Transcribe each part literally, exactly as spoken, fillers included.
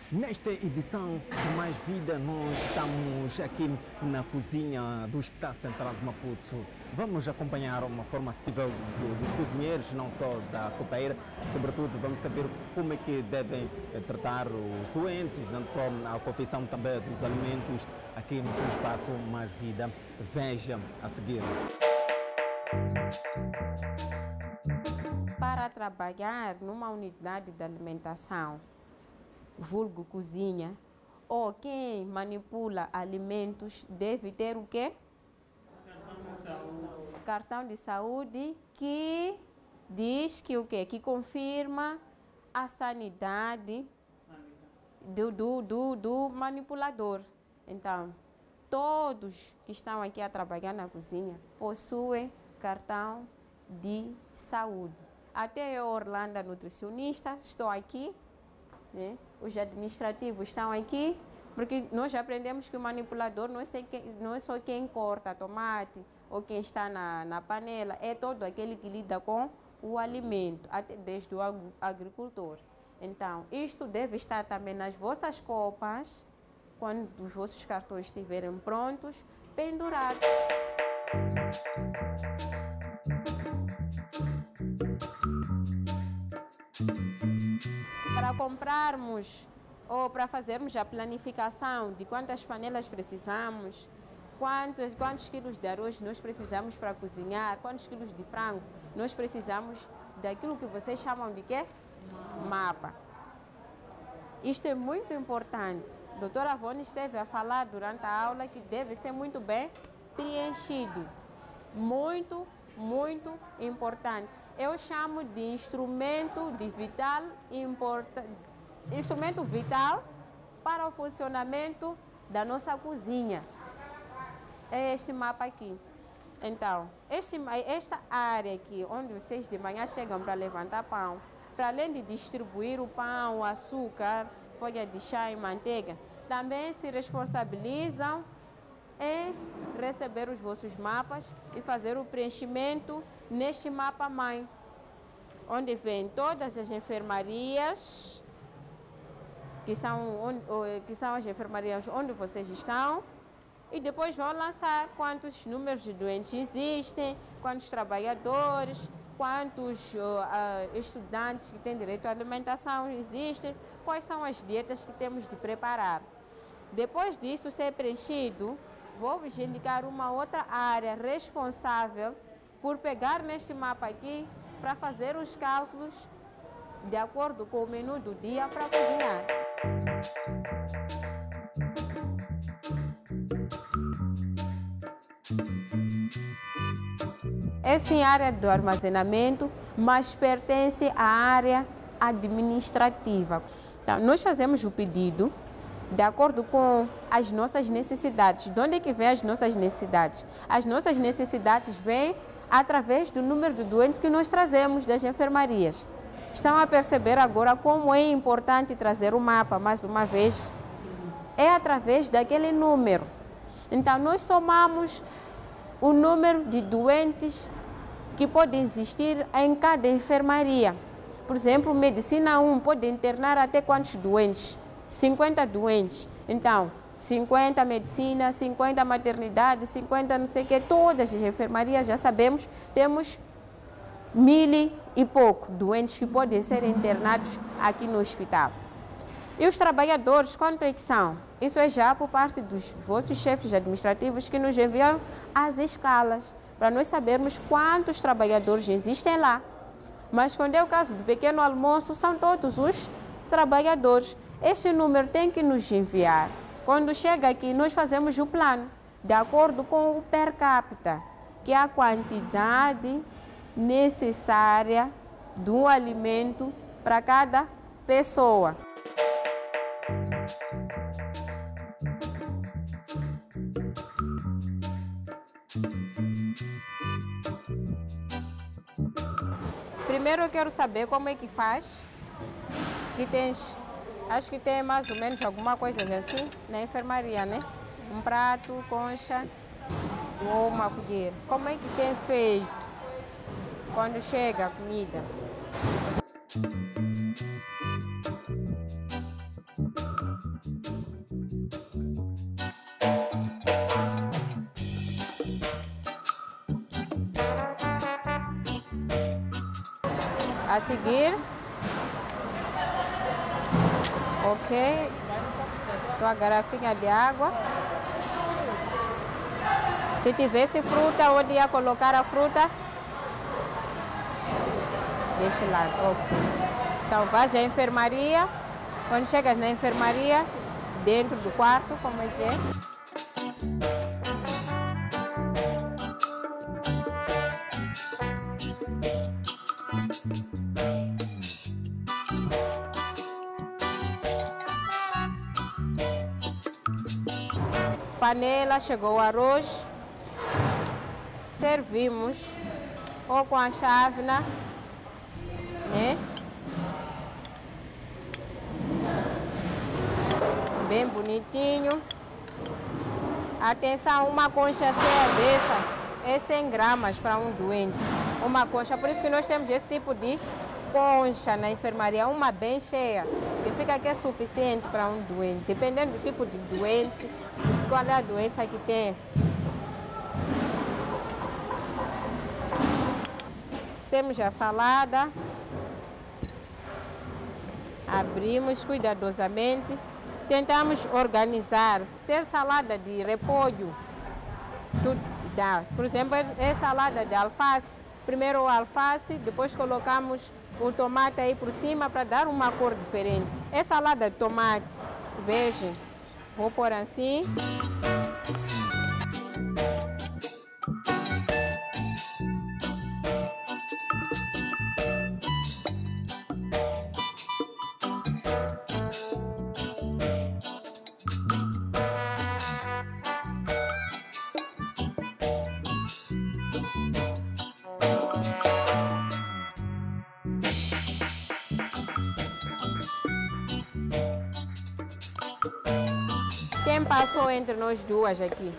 Nesta edição de Mais Vida, nós estamos aqui na cozinha do Hospital Central de Maputo. Vamos acompanhar uma forma acessível dos cozinheiros, não só da copeira, sobretudo vamos saber como é que devem tratar os doentes, não só a confecção também dos alimentos aqui no seu espaço Mais Vida. Veja a seguir. Para trabalhar numa unidade de alimentação, vulgo cozinha, ou quem manipula alimentos deve ter o quê? Cartão de saúde. Cartão de saúde que diz que o quê? Que confirma a sanidade do, do, do, do manipulador. Então, todos que estão aqui a trabalhar na cozinha possuem cartão de saúde. Até eu, Orlando, nutricionista, estou aqui. Né? Os administrativos estão aqui, porque nós aprendemos que o manipulador não é, quem, não é só quem corta tomate ou quem está na, na panela, é todo aquele que lida com o alimento, até desde o agricultor. Então, isto deve estar também nas vossas copas, quando os vossos cartões estiverem prontos, pendurados. Para comprarmos ou para fazermos a planificação de quantas panelas precisamos, quantos, quantos quilos de arroz nós precisamos para cozinhar, quantos quilos de frango nós precisamos daquilo que vocês chamam de quê? Mapa. Isto é muito importante. A doutora Avone esteve a falar durante a aula que deve ser muito bem preenchido. Muito, muito importante. Eu chamo de instrumento de vital importa, instrumento vital para o funcionamento da nossa cozinha. É este mapa aqui. Então, este, esta área aqui, onde vocês de manhã chegam para levantar pão, para além de distribuir o pão, o açúcar, folha de chá e manteiga, também se responsabilizam em receber os vossos mapas e fazer o preenchimento neste mapa-mãe, onde vem todas as enfermarias, que são, onde, que são as enfermarias onde vocês estão, e depois vão lançar quantos números de doentes existem, quantos trabalhadores, quantos uh, uh, estudantes que têm direito à alimentação existem, quais são as dietas que temos de preparar. Depois disso ser preenchido, vou-vos indicar uma outra área responsável por pegar neste mapa aqui para fazer os cálculos de acordo com o menu do dia para cozinhar. Essa é a área do armazenamento, mas pertence à área administrativa. Então, nós fazemos o pedido de acordo com as nossas necessidades. De onde é que vêm as nossas necessidades? As nossas necessidades vêm através do número de doentes que nós trazemos das enfermarias. Estão a perceber agora como é importante trazer o mapa, mais uma vez? É através daquele número. Então, nós somamos o número de doentes que podem existir em cada enfermaria. Por exemplo, medicina um pode internar até quantos doentes? cinquenta doentes. Então, cinquenta medicina, cinquenta maternidade, cinquenta não sei o que, todas as enfermarias, já sabemos, temos mil e pouco doentes que podem ser internados aqui no hospital. E os trabalhadores, quanto é que são? Isso é já por parte dos vossos chefes administrativos que nos enviam as escalas, para nós sabermos quantos trabalhadores existem lá. Mas quando é o caso do pequeno almoço, são todos os trabalhadores. Este número tem que nos enviar. Quando chega aqui, nós fazemos o plano, de acordo com o per capita, que é a quantidade necessária do alimento para cada pessoa. Primeiro eu quero saber como é que faz, que tens, acho que tem mais ou menos alguma coisa assim na enfermaria, né? Um prato, concha ou uma colher. Como é que tem feito quando chega a comida? A seguir, ok, tua garrafinha de água. Se tivesse fruta, onde ia colocar a fruta? Deixa lá, ok. Então, vais à enfermaria. Quando chegas na enfermaria, dentro do quarto, como é que é? Panela, chegou o arroz. Servimos ou com a chávena, né? Bem bonitinho. Atenção, uma concha cheia dessa é cem gramas para um doente. Uma concha, por isso que nós temos esse tipo de concha na enfermaria, uma bem cheia. Significa que é suficiente para um doente, dependendo do tipo de doente, qual é a doença que tem. Temos a salada, abrimos cuidadosamente, tentamos organizar. Se é salada de repolho, tudo dá. Por exemplo, é salada de alface, primeiro o alface, depois colocamos o tomate aí por cima para dar uma cor diferente. É salada de tomate, vejam, vou pôr assim. Quem passou entre nós duas aqui?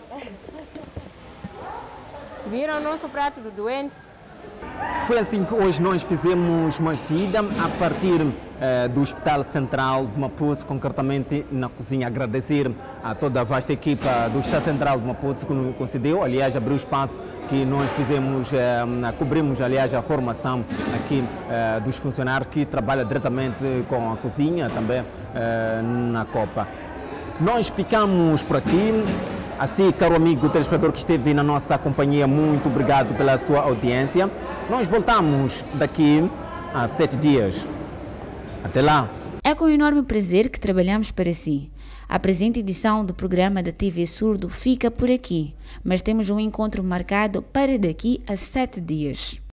Viram o nosso prato do doente? Foi assim que hoje nós fizemos mais vida a partir uh, do Hospital Central de Maputo, concretamente na cozinha. Agradecer a toda a vasta equipa do Hospital Central de Maputo que nos concedeu, aliás, abriu espaço que nós fizemos, uh, cobrimos, aliás, a formação aqui uh, dos funcionários que trabalham diretamente com a cozinha, também uh, na Copa. Nós ficamos por aqui. Assim, caro amigo telespectador que esteve na nossa companhia, muito obrigado pela sua audiência. Nós voltamos daqui a sete dias. Até lá. É com enorme prazer que trabalhamos para si. A presente edição do programa da T V Surdo fica por aqui, mas temos um encontro marcado para daqui a sete dias.